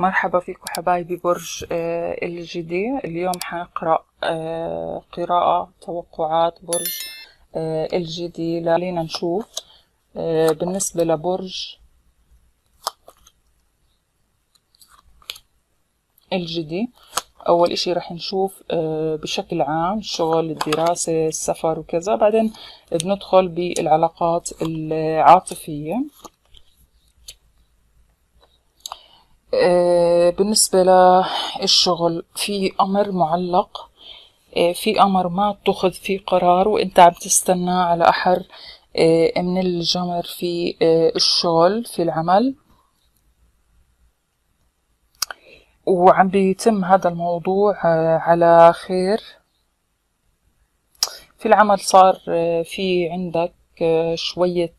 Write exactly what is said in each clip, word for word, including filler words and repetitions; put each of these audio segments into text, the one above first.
مرحبا فيكم حبايبي برج آه الجدي. اليوم حنقرأ آه قراءة توقعات برج آه الجدي. خلينا نشوف آه بالنسبة لبرج الجدي. أول إشي رح نشوف آه بشكل عام الشغل، الدراسة، السفر وكذا، بعدين بندخل بالعلاقات العاطفية. بالنسبة للشغل في أمر معلق، في أمر ما اتخذ فيه قرار وانت عم تستنى على أحر من الجمر في الشغل في العمل، وعم بيتم هذا الموضوع على خير. في العمل صار في عندك شوية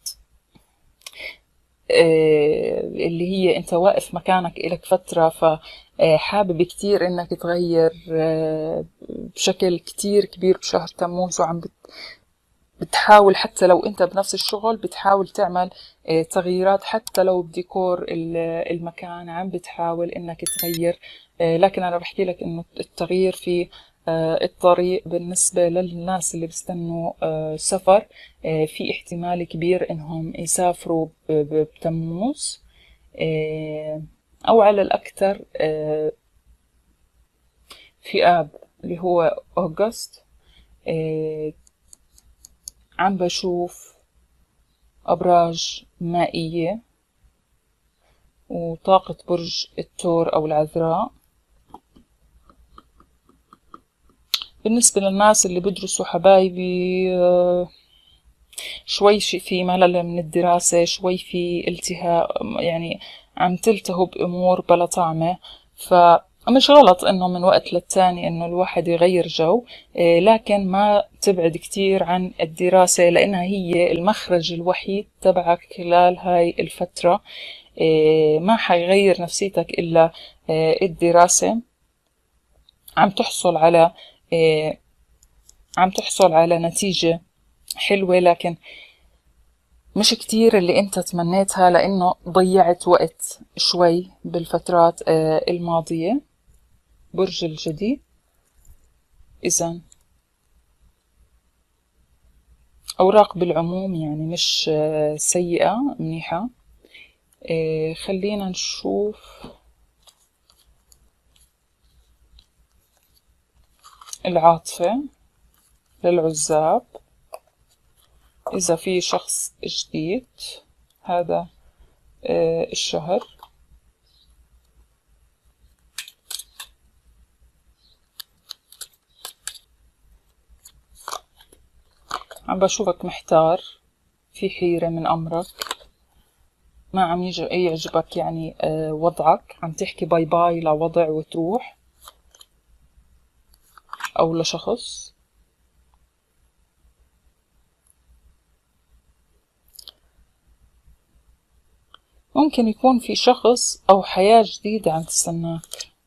اللي هي انت واقف مكانك إلك فترة، فحابب كتير انك تغير بشكل كتير كبير بشهر تموز، وعم بتحاول حتى لو انت بنفس الشغل بتحاول تعمل تغييرات، حتى لو بديكور المكان عم بتحاول انك تغير. لكن انا بحكي لك انه التغيير في الطريق بالنسبة للناس اللي بيستنوا سفر، في احتمال كبير انهم يسافروا بتموز او على الاكثر في اب اللي هو اوغست. عم بشوف ابراج مائية وطاقة برج الثور او العذراء. بالنسبة للناس اللي بدرسوا حبايبي، شوي في ملل من الدراسة، شوي في التهاء، يعني عم تلتهوا بأمور بلا طعمة. فمش غلط انه من وقت للتاني انه الواحد يغير جو، لكن ما تبعد كتير عن الدراسة، لانها هي المخرج الوحيد تبعك خلال هاي الفترة. ما حيغير نفسيتك الا الدراسة. عم تحصل على عم تحصل على نتيجة حلوة، لكن مش كتير اللي انت تمنيتها، لانه ضيعت وقت شوي بالفترات الماضية. برج الجدي اذا اوراق بالعموم يعني مش سيئة، منيحة. خلينا نشوف العاطفة للعزاب. إذا في شخص جديد هذا الشهر، عم بشوفك محتار، في حيرة من أمرك، ما عم يعجبك يعني وضعك، عم تحكي باي باي لوضع وتروح أو لشخص. ممكن يكون في شخص أو حياة جديدة عم تستناك.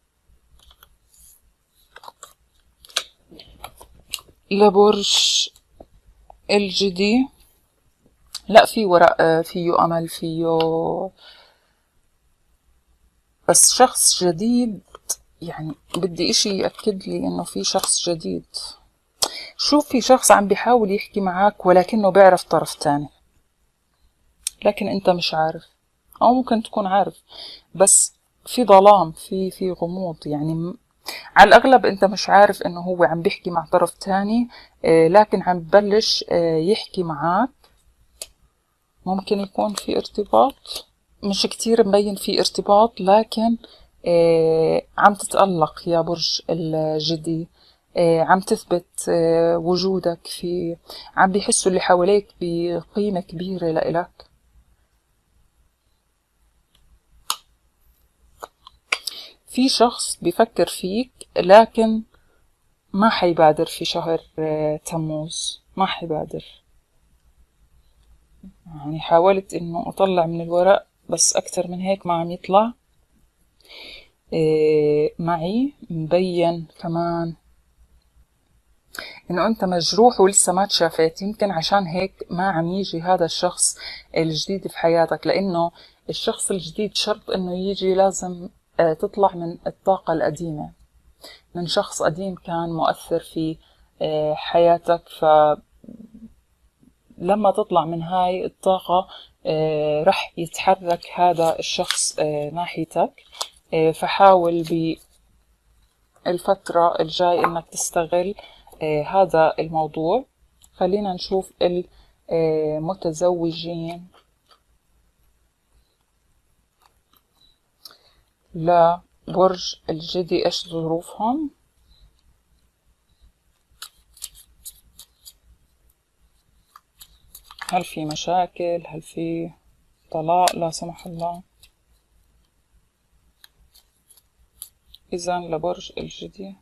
لبرج الجدي لا، في ورق، فيه أمل، فيه بس شخص جديد، يعني بدي إشي يأكد لي إنه في شخص جديد. شوف في شخص عم بيحاول يحكي معك ولكنه بيعرف طرف تاني، لكن أنت مش عارف، أو ممكن تكون عارف بس في ظلام، في في غموض. يعني على الأغلب أنت مش عارف إنه هو عم بيحكي مع طرف تاني، لكن عم ببلش يحكي معك. ممكن يكون في ارتباط، مش كتير مبين في ارتباط، لكن عم تتألق يا برج الجدي. عم تثبت وجودك في، عم بيحسوا اللي حواليك بقيمة كبيرة لإلك. في شخص بيفكر فيك لكن ما حيبادر في شهر تموز، ما حيبادر. يعني حاولت انه اطلع من الورق بس اكتر من هيك ما عم يطلع. إيه معي مبين كمان انه انت مجروح ولسه ما تشافيت، يمكن عشان هيك ما عم يجي هذا الشخص الجديد في حياتك، لانه الشخص الجديد شرط انه يجي لازم تطلع من الطاقة القديمة، من شخص قديم كان مؤثر في حياتك. فلما تطلع من هاي الطاقة رح يتحرك هذا الشخص ناحيتك. فحاول بالفترة الجاي انك تستغل هذا الموضوع. خلينا نشوف المتزوجين لبرج الجدي ايش ظروفهم. هل في مشاكل؟ هل في طلاق لا سمح الله؟ إذا لبرج الجدي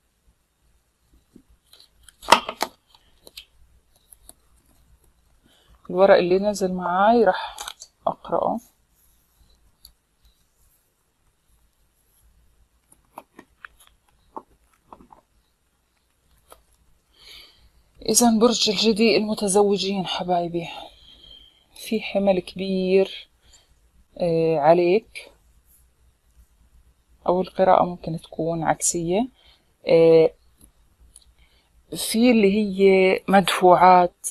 الورق اللي نزل معاي رح أقرأه. إذا برج الجدي المتزوجين حبايبي، في حمل كبير عليك، أو القراءة ممكن تكون عكسية. في اللي هي مدفوعات،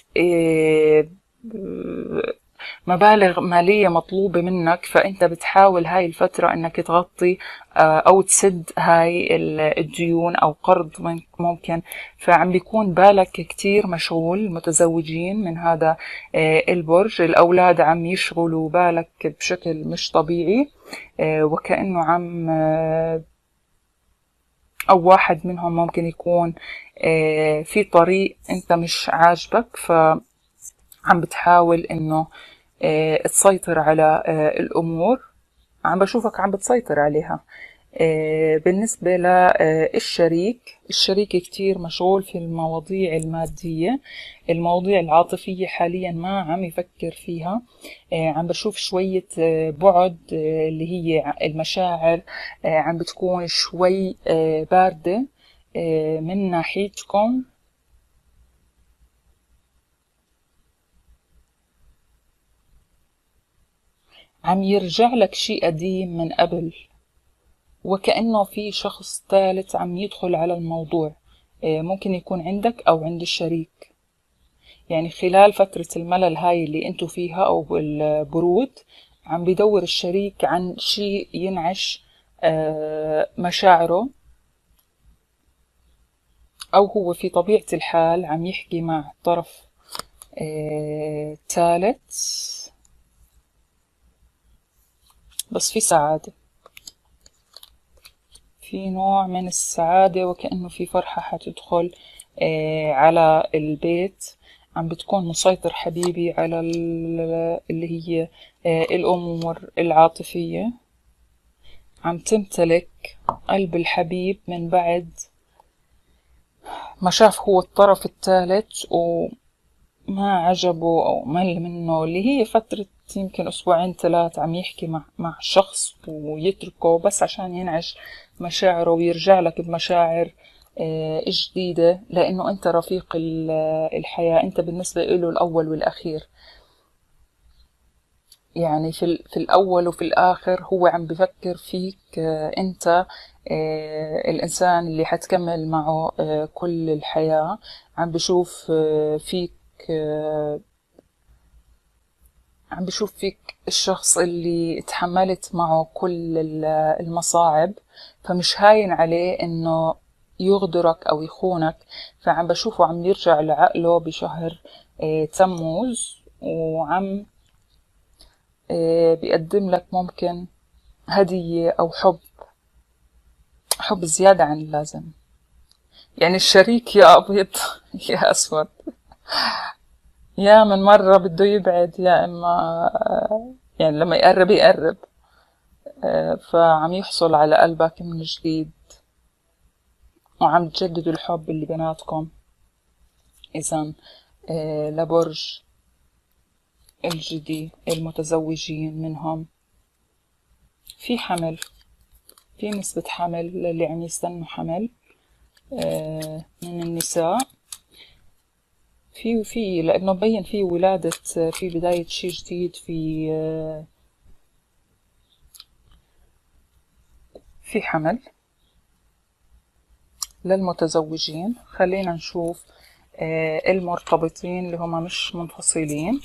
مبالغ مالية مطلوبة منك، فأنت بتحاول هاي الفترة أنك تغطي أو تسد هاي الديون أو قرض ممكن. فعم بيكون بالك كتير مشغول متزوجين من هذا البرج. الأولاد عم يشغلوا بالك بشكل مش طبيعي، وكأنه عم أو واحد منهم ممكن يكون في طريق أنت مش عاجبك، فعم بتحاول إنه تسيطر على الأمور. عم بشوفك عم بتسيطر عليها. بالنسبة للشريك، الشريك كتير مشغول في المواضيع المادية. المواضيع العاطفية حاليا ما عم يفكر فيها. عم بشوف شوية بعد، اللي هي المشاعر عم بتكون شوي باردة من ناحيتكم. عم يرجع لك شيء قديم من قبل، وكأنه في شخص ثالث عم يدخل على الموضوع. ممكن يكون عندك أو عند الشريك. يعني خلال فترة الملل هاي اللي انتو فيها أو البرود، عم بيدور الشريك عن شيء ينعش مشاعره، أو هو في طبيعة الحال عم يحكي مع طرف ثالث. بس في سعادة، في نوع من السعادة، وكأنه في فرحة حتدخل على البيت. عم بتكون مسيطر حبيبي على اللي هي الأمور العاطفية. عم تمتلك قلب الحبيب من بعد ما شاف هو الطرف الثالث وما عجبه أو مل منه، اللي هي فترة يمكن أسبوعين ثلاث عم يحكي مع مع شخص ويتركه بس عشان ينعش مشاعره ويرجع لك بمشاعر جديدة، لأنه أنت رفيق الحياة. أنت بالنسبة له الأول والأخير. يعني في, في الأول وفي الآخر هو عم بفكر فيك أنت، الإنسان اللي حتكمل معه كل الحياة. عم بشوف فيك عم بشوف فيك الشخص اللي تحملت معه كل المصاعب، فمش هاين عليه إنه يغدرك أو يخونك. فعم بشوفه عم يرجع لعقله بشهر تموز، وعم بيقدم لك ممكن هدية أو حب حب زيادة عن اللازم. يعني الشريك يا أبيض يا أسود، يا من مرة بده يبعد، يا إما يعني لما يقرب يقرب. فعم يحصل على قلبك من جديد، وعم تجددوا الحب اللي بيناتكم. إذن لبرج الجدي المتزوجين منهم في حمل، في نسبة حمل للي عم يستنوا حمل من النساء. في في لأنه مبين في ولادة، في بداية شيء جديد، في في حمل للمتزوجين. خلينا نشوف آه المرتبطين اللي هما مش منفصلين.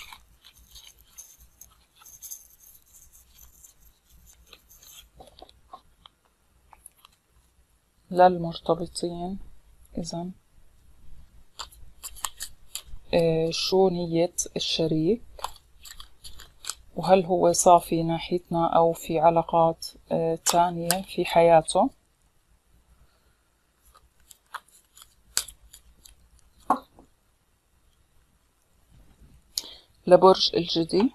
للمرتبطين إذن آه شو نية الشريك، وهل هو صافي ناحيتنا أو في علاقات آه تانية في حياته. لبرج الجدي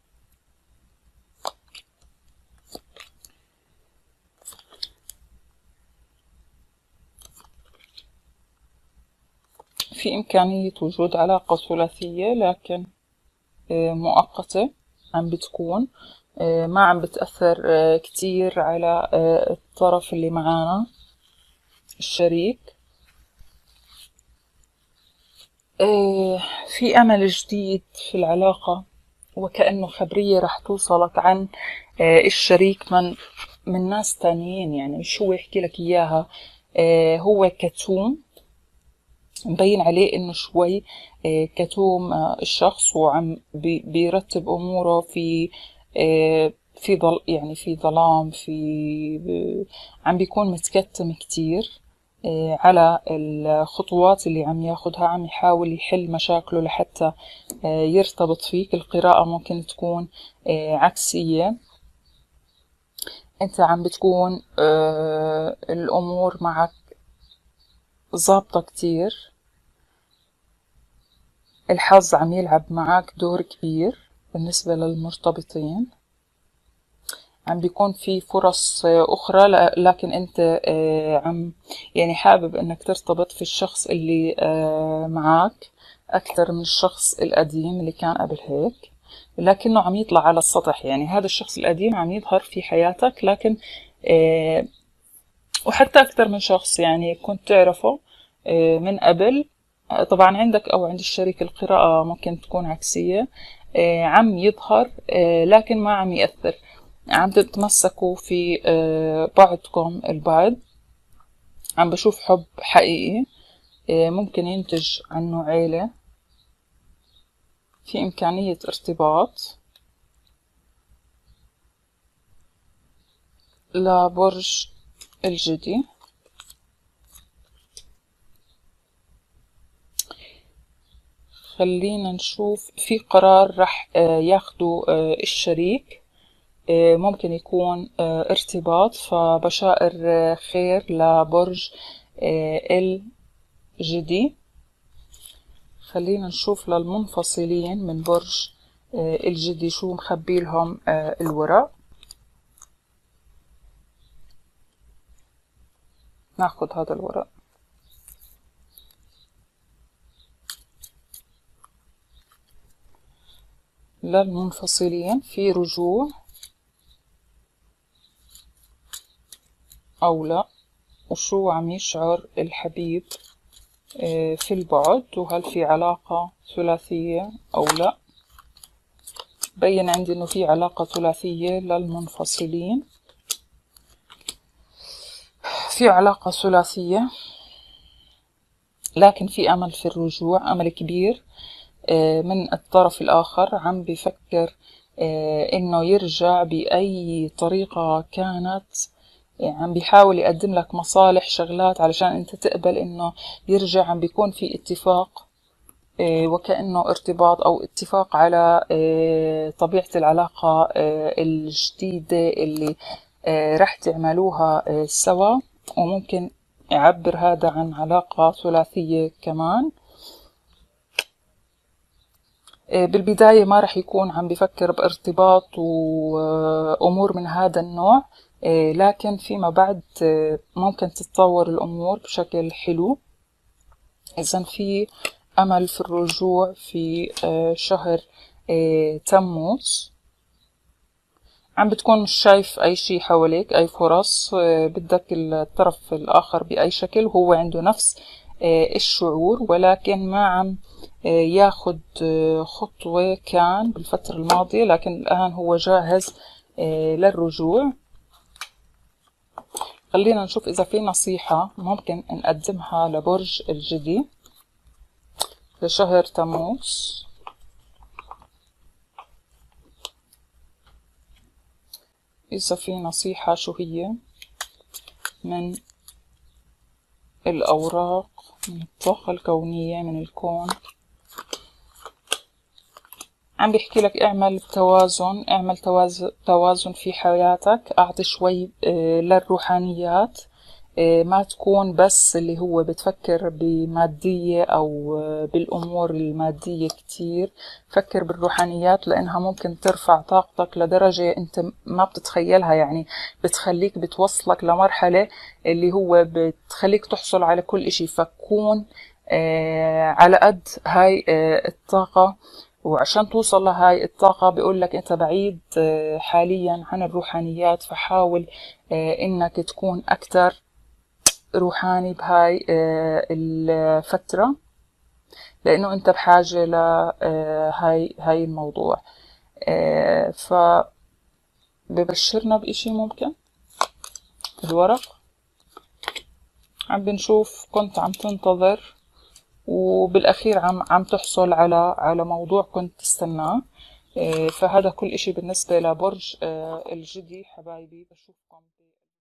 في إمكانية وجود علاقة ثلاثية لكن مؤقتة عم بتكون، ما عم بتأثر كتير على الطرف اللي معانا الشريك. في أمل جديد في العلاقة، وكأنه خبرية رح توصلك عن الشريك من من ناس تانيين، يعني مش هو يحكي لك إياها. هو كتوم، مبين عليه انه شوي كتوم الشخص، وعم بيرتب اموره في في ظل يعني في ظلام، في عم بيكون متكتم كتير على الخطوات اللي عم ياخدها. عم يحاول يحل مشاكله لحتى يرتبط فيك. القراءة ممكن تكون عكسية، انت عم بتكون الامور معك ظابطة كتير، الحظ عم يلعب معك دور كبير. بالنسبة للمرتبطين عم بيكون في فرص أخرى، لكن أنت عم يعني حابب أنك ترتبط في الشخص اللي معك أكثر من الشخص القديم اللي كان قبل هيك، لكنه عم يطلع على السطح. يعني هذا الشخص القديم عم يظهر في حياتك، لكن وحتى أكثر من شخص يعني كنت تعرفه من قبل. طبعا عندك أو عند الشريك القراءة ممكن تكون عكسية، عم يظهر لكن ما عم يأثر. عم تتمسكوا في بعضكم البعض. عم بشوف حب حقيقي ممكن ينتج عنه عيلة، في إمكانية ارتباط. لبرج الجدي خلينا نشوف في قرار رح ياخده الشريك، ممكن يكون ارتباط، فبشائر خير لبرج الجدي. خلينا نشوف للمنفصلين من برج الجدي شو مخبي لهم الورق. ناخد هذا الورق. للمنفصلين في رجوع أو لا، وشو عم يشعر الحبيب في البعد، وهل في علاقة ثلاثية أو لا. بين عندي إنه في علاقة ثلاثية للمنفصلين، في علاقة ثلاثية لكن في أمل في الرجوع، أمل كبير من الطرف الآخر. عم بفكر إنه يرجع بأي طريقة كانت، يعني عم بيحاول يقدم لك مصالح شغلات علشان أنت تقبل إنه يرجع. عم بيكون في اتفاق وكأنه ارتباط أو اتفاق على طبيعة العلاقة الجديدة اللي رح تعملوها سوا، وممكن يعبر هذا عن علاقة ثلاثية كمان. بالبداية ما رح يكون عم بفكر بارتباط وأمور من هذا النوع، لكن فيما بعد ممكن تتطور الأمور بشكل حلو. إذن في أمل في الرجوع في شهر تموز. عم بتكون مش شايف أي شيء حواليك، أي فرص، بدك الطرف الآخر بأي شكل، وهو عنده نفس الشعور ولكن ما عم ياخد خطوة كان بالفترة الماضية، لكن الآن هو جاهز للرجوع. خلينا نشوف إذا في نصيحة ممكن نقدمها لبرج الجدي لشهر تموز. إذا في نصيحة شو هي من الأوراق، من الطاقة الكونية، من الكون. عم بيحكي لك اعمل توازن، اعمل توازن, توازن في حياتك، اعطي شوي للروحانيات، ما تكون بس اللي هو بتفكر بمادية أو بالأمور المادية كتير. فكر بالروحانيات لأنها ممكن ترفع طاقتك لدرجة أنت ما بتتخيلها، يعني بتخليك بتوصلك لمرحلة اللي هو بتخليك تحصل على كل إشي. فكون على قد هاي الطاقة، وعشان توصل لهاي الطاقة بيقول لك أنت بعيد حاليا عن الروحانيات، فحاول إنك تكون أكتر روحاني بهاي الفترة، لأنه أنت بحاجة لهاي هاي الموضوع. فببشرنا بإشي ممكن الورق. عم بنشوف كنت عم تنتظر وبالأخير عم عم تحصل على على موضوع كنت تستناه. فهذا كل إشي بالنسبة لبرج الجدي حبايبي. بشوفكم